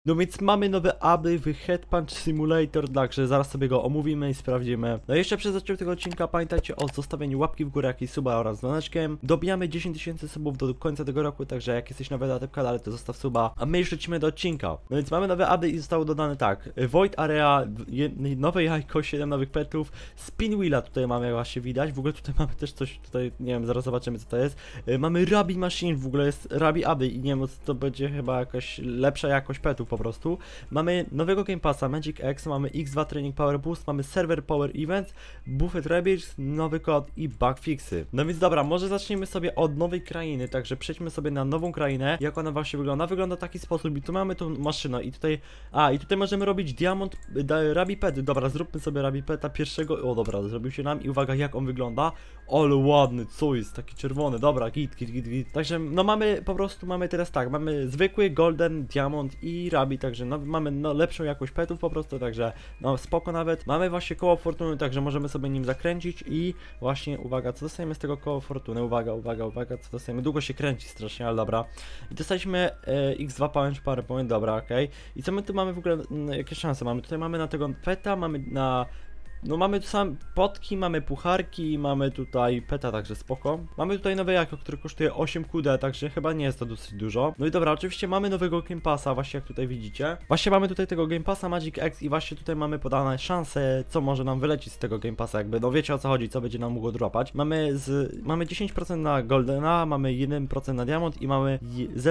No więc mamy nowy update w Head Punch Simulator, także zaraz sobie go omówimy i sprawdzimy. No i jeszcze przed zaczątkiem tego odcinka pamiętajcie o zostawieniu łapki w górę, jakiś suba oraz dzwoneczkiem. Dobijamy 10 000 subów do końca tego roku, także jak jesteś nowy na tym kanale, to zostaw suba, a my już lecimy do odcinka. No więc mamy nowy update i zostało dodane tak: Void Area, nowe jajko, 7 nowych petów, Spin Wheela tutaj mamy, jak właśnie widać. W ogóle tutaj mamy też coś, tutaj nie wiem, zaraz zobaczymy co to jest. Mamy Rabi Machine, w ogóle jest Rabi update i nie wiem, to będzie chyba jakaś lepsza jakość petów po prostu. Mamy nowego Game Passa, Magic X, mamy X2 Training Power Boost, mamy Server Power Events, Buffet Rebirth, nowy kod i bug fixy. No więc dobra, może zaczniemy sobie od nowej krainy, także przejdźmy sobie na nową krainę. Jak ona właśnie wygląda? Wygląda w taki sposób i tu mamy tą maszynę i tutaj, i tutaj możemy robić Diamond, Rabi Pet. Dobra, zróbmy sobie Rabi Peta pierwszego. O dobra, zrobił się nam i uwaga jak on wygląda. Ale ładny, co jest, taki czerwony, dobra, git. Także no mamy, po prostu mamy teraz tak, mamy zwykły, golden, diamond i Rabi, także no, mamy lepszą jakość petów po prostu, także no spoko nawet. Mamy właśnie koło fortuny, także możemy sobie nim zakręcić i właśnie, uwaga, co dostajemy z tego koła fortuny, uwaga, co dostajemy, długo się kręci strasznie, ale dobra. I dostaliśmy X2 PowerPoint, dobra, okej. I co my tu mamy w ogóle, jakie szanse mamy? Tutaj mamy na tego peta, mamy na... No mamy tu sam potki, mamy pucharki, mamy tutaj peta, także spoko. Mamy tutaj nowe jajko, które kosztuje 8 QD, także chyba nie jest to dosyć dużo. No i dobra, oczywiście mamy nowego Game Passa, właśnie jak tutaj widzicie. Właśnie mamy tutaj tego Game Passa Magic X i właśnie tutaj mamy podane szanse, co może nam wylecieć z tego Game Passa, jakby, no wiecie o co chodzi, co będzie nam mogło dropać. Mamy 10% na Goldena, mamy 1% na Diamond i mamy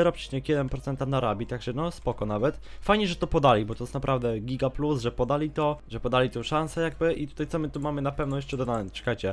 0,1% na Rabi, także no spoko nawet. Fajnie, że to podali, bo to jest naprawdę giga plus, że podali tę szansę jakby. I tutaj co my tu mamy na pewno jeszcze dodane, czekajcie,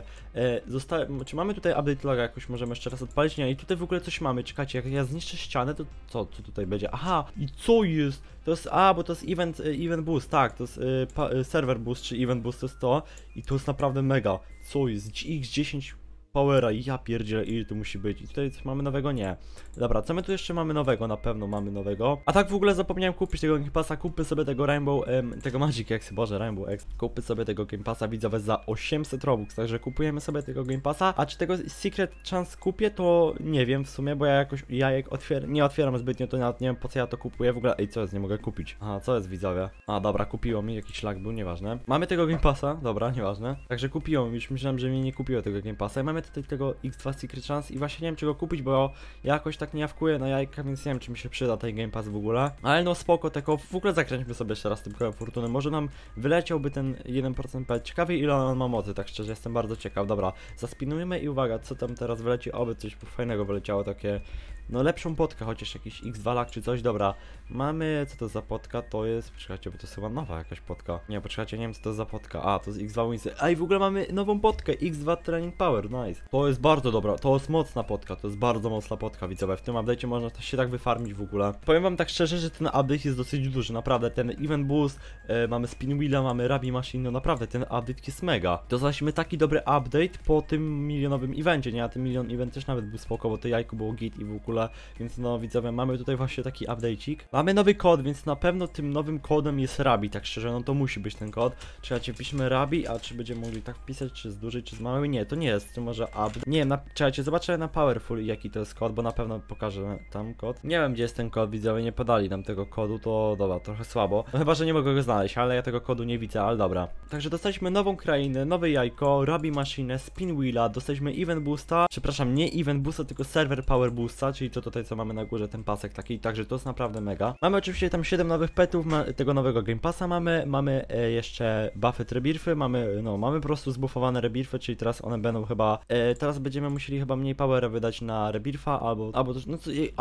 czy mamy tutaj update loga jakoś, możemy jeszcze raz odpalić, nie, i tutaj w ogóle coś mamy, czekajcie, jak ja zniszczę ścianę, to co tutaj będzie, aha, i co jest, to jest, bo to jest event boost, tak, to jest server boost, czy event boost, to jest to, i to jest naprawdę mega, co jest, X10 powera, ja pierdzielę, ile tu musi być. I tutaj coś mamy nowego? Nie. Dobra, co my tu jeszcze mamy nowego? Na pewno mamy nowego. A tak w ogóle zapomniałem kupić tego Game Passa, kupmy sobie tego Rainbow, tego Magic X, boże, Rainbow X. Kupmy sobie tego Game Passa, widzowie, za 800 Robux, także kupujemy sobie tego Game Passa. A czy tego Secret Chance kupię, to nie wiem w sumie, bo ja jakoś jajek nie otwieram zbytnio, to nawet nie wiem po co ja to kupuję. W ogóle, ej, co jest? Nie mogę kupić. Aha, co jest, widzowie? A, dobra, kupiło mi, jakiś lag był, nieważne. Mamy tego Game Passa, dobra, nieważne. Także kupiło mi, już myślałem, że mi nie kupiło tego Game Passa. I mamy tutaj tego X2 Secret Chance i właśnie nie wiem czego kupić, bo ja jakoś tak nie jawkuję na jajka, więc nie wiem czy mi się przyda ten Game Pass w ogóle. Ale no spoko, tylko w ogóle zakręćmy sobie jeszcze raz tym kołem fortuny. Może nam wyleciałby ten 1% pet. Ciekawie ile on ma mocy, tak szczerze jestem bardzo ciekaw. Dobra, zaspinujmy i uwaga, co tam teraz wyleci, oby coś fajnego wyleciało, takie... No lepszą potkę, chociaż jakiś X2 lag czy coś, dobra. Mamy, co to za potka, to jest, poczekajcie, bo to jest chyba nowa jakaś potka. Nie, poczekajcie, nie wiem co to jest za potka, to jest X2 Winsy. I w ogóle mamy nową potkę, X2 Training Power, nice. To jest bardzo dobra, to jest mocna potka, to jest bardzo mocna potka, widzowie. W tym update'cie można się tak wyfarmić w ogóle. Powiem wam tak szczerze, że ten update jest dosyć duży, naprawdę, ten Event Boost, mamy Spin Wheela, mamy Rabi Machine, no naprawdę, ten update jest mega. Dostaliśmy taki dobry update po tym milionowym evencie, nie? A ten milion event też nawet był spoko, bo to jajko było git i w ogóle. Więc no widzowie, mamy tutaj właśnie taki update'ik. Mamy nowy kod, więc na pewno tym nowym kodem jest Rabi, tak szczerze, no to musi być ten kod. Czekajcie, piszmy Rabi, a czy będziemy mogli tak wpisać, czy z dużej, czy z małej? Nie, to nie jest, to może update. Nie wiem, czekajcie, zobaczę na Powerful jaki to jest kod, bo na pewno pokażę tam kod. Nie wiem gdzie jest ten kod, widzowie, nie podali nam tego kodu, to dobra, trochę słabo. No chyba, że nie mogę go znaleźć, ale ja tego kodu nie widzę, ale dobra. Także dostaliśmy nową krainę, nowe jajko, Rabi Machine, Spin Wheela, dostaliśmy Event Boosta, przepraszam, nie Event Boosta, tylko Server Power Boosta, czyli to tutaj co mamy na górze, ten pasek taki, także to jest naprawdę mega. Mamy oczywiście tam 7 nowych petów, tego nowego Game Passa mamy jeszcze Buffet Rebirthy, mamy po prostu zbuffowane Rebirthy, czyli teraz one będą chyba, teraz będziemy musieli chyba mniej powera wydać na Rebirtha, albo też,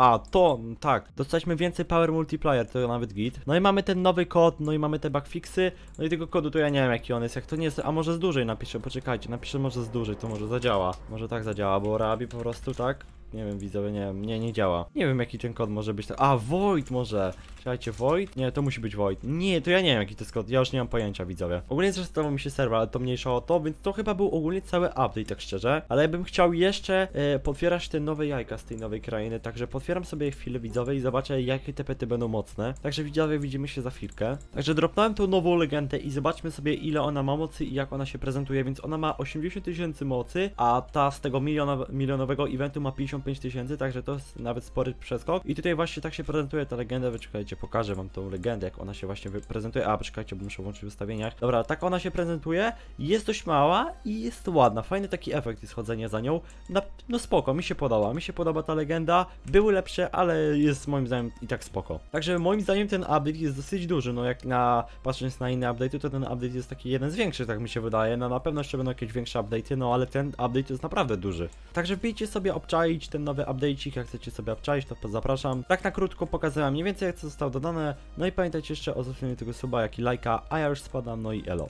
tak, dostaliśmy więcej power multiplier, to nawet git. No i mamy ten nowy kod, no i mamy te bugfixy, no i tego kodu to ja nie wiem jaki on jest, jak to nie jest, a może z dłużej napiszę, poczekajcie, napiszę może z dłużej, to może zadziała, może tak zadziała, bo Rabi po prostu tak. Nie wiem, widzowie, nie wiem, nie działa. Nie wiem jaki ten kod może być. Void może. Czekajcie, Void? Nie, to musi być Void. Nie, to ja nie wiem jaki to jest kod, ja już nie mam pojęcia, widzowie. Ogólnie zresztą mi się serwer, ale to mniejsza o to, więc to chyba był ogólnie cały update, tak szczerze. Ale ja bym chciał jeszcze potwierać te nowe jajka z tej nowej krainy, także potwieram sobie chwilę, widzowie, i zobaczę jakie te pety będą mocne. Także widzowie, widzimy się za chwilkę. Także dropnąłem tą nową legendę i zobaczmy sobie ile ona ma mocy i jak ona się prezentuje, więc ona ma 80 000 mocy, a ta z tego milionowego eventu ma 55 5000, także to jest nawet spory przeskok. I tutaj właśnie tak się prezentuje ta legenda, wyczekajcie, pokażę wam tą legendę, jak ona się właśnie prezentuje. A, poczekajcie, bo muszę włączyć w ustawieniach. Dobra, tak ona się prezentuje, jest dość mała i jest ładna, fajny taki efekt jest chodzenia za nią. No spoko, mi się podoba ta legenda, były lepsze, ale jest moim zdaniem i tak spoko. Także moim zdaniem ten update jest dosyć duży, no jak patrząc na inne update'y, to ten update jest taki jeden z większych, tak mi się wydaje. No na pewno jeszcze będą jakieś większe update'y, no ale ten update jest naprawdę duży. Także wbijcie sobie obczaić ten nowy update'cik, jak chcecie sobie obczaić, to zapraszam. Tak na krótko pokazałem mniej więcej, jak co zostało dodane, no i pamiętajcie jeszcze o zostawieniu tego suba, jak i lajka, a ja już spadam, no i elo.